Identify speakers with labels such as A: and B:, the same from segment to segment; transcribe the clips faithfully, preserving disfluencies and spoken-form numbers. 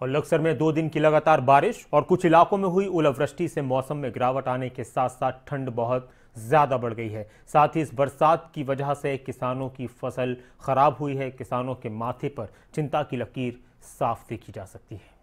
A: और लक्सर में दो दिन की लगातार बारिश और कुछ इलाकों में हुई ओलावृष्टि से मौसम में गिरावट आने के साथ साथ ठंड बहुत ज्यादा बढ़ गई है। साथ ही इस बरसात की वजह से किसानों की फसल खराब हुई है। किसानों के माथे पर चिंता की लकीर साफ देखी जा सकती है।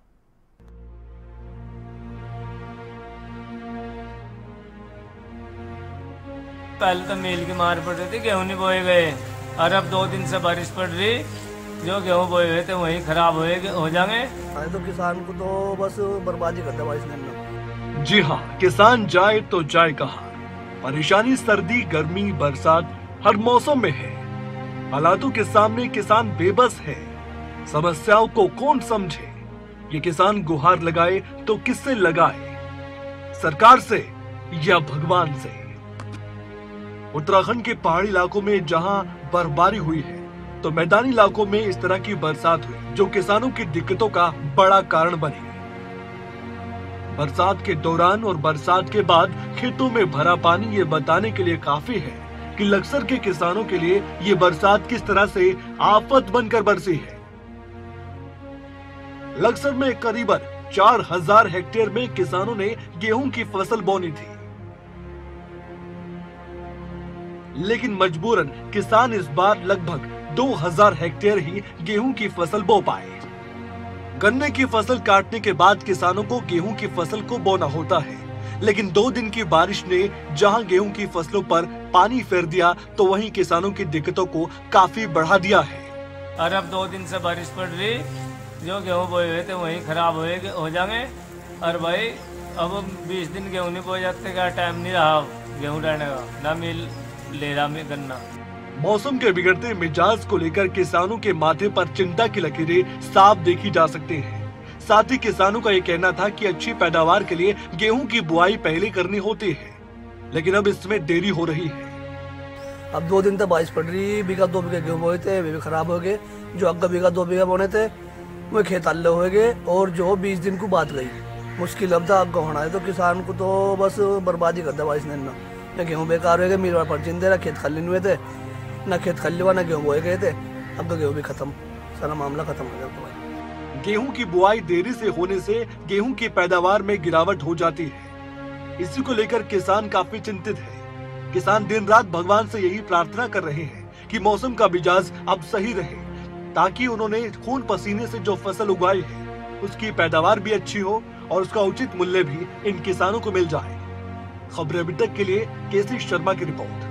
B: पहले तो मील की मार पड़ रही थी, गेहूं नहीं बोए गए और अब दो दिन से बारिश पड़ रही, जो गेहूं बोए हुए थे वही खराब हो जाएंगे।
C: तो किसान को तो बस बर्बादी कर दिया इसने।
D: जी हाँ, किसान जाए तो जाए कहाँ। परेशानी सर्दी, गर्मी, बरसात हर मौसम में है। हालातों के सामने किसान बेबस है। समस्याओं को कौन समझे? ये किसान गुहार लगाए तो किससे लगाए? सरकार से या भगवान से? उत्तराखंड के पहाड़ी इलाकों में जहां बर्फबारी हुई है तो मैदानी इलाकों में इस तरह की बरसात हुई जो किसानों की दिक्कतों का बड़ा कारण बनी। बरसात के दौरान और बरसात के बाद खेतों में भरा पानी ये बताने के लिए काफी है कि लक्सर के किसानों के लिए ये बरसात किस तरह से आफत बनकर बरसी है। लक्सर में करीबन चार हजार हेक्टेयर में किसानों ने गेहूं की फसल बोनी थी, लेकिन मजबूरन किसान इस बार लगभग दो हजार हेक्टेयर ही गेहूं की फसल बो पाए। गन्ने की फसल काटने के बाद किसानों को गेहूं की फसल को बोना होता है, लेकिन दो दिन की बारिश ने जहां गेहूं की फसलों पर पानी फेर दिया तो वहीं किसानों की दिक्कतों को काफी बढ़ा दिया है।
B: और अब दो दिन से बारिश पड़ रही, जो गेहूं बोए हुए थे वही खराब हो जाएंगे। और भाई अब बीस दिन गेहूं नहीं बोए जाते का टाइम नहीं रहा गेहूं डालने का, ना मिल ले रहा में गन्ना।
D: मौसम के बिगड़ते मिजाज को लेकर किसानों के माथे पर चिंता की लकीरें साफ देखी जा सकती हैं। साथ ही किसानों का ये कहना था कि अच्छी पैदावार के लिए गेहूं की बुआई पहले करनी होती है, लेकिन अब इसमें देरी हो रही है।
C: अब दो दिन तक बारिश पड़ रही, बीघा दो बीघा गेहूं बोए थे वे भी खराब हो गए। जो अग्गा बीघा दो बीघा बोने थे वो खेत अल्ले हो गए और जो बीस दिन को बात गई मुश्किल अब था अग्गा होना है। तो किसान को तो बस बर्बादी कर दिया बारिश ने ना। गेहूं बेकार हो गए, मीरवा पर चिंते रहा, खेत खाली हुए थे, ना खेत खाली हुआ ना गेहूं बोए गए थे। अब तो गेहूं भी खत्म, सारा मामला खत्म हो गया।
D: गेहूं की बुआई देरी से होने से गेहूं की पैदावार में गिरावट हो जाती है। इसी को लेकर किसान काफी चिंतित है। किसान दिन रात भगवान से यही प्रार्थना कर रहे हैं कि मौसम का मिजाज अब सही रहे, ताकि उन्होंने खून पसीने से जो फसल उगाई है उसकी पैदावार भी अच्छी हो और उसका उचित मूल्य भी इन किसानों को मिल जाए। खबरें अभी तक के लिए केसी शर्मा की रिपोर्ट।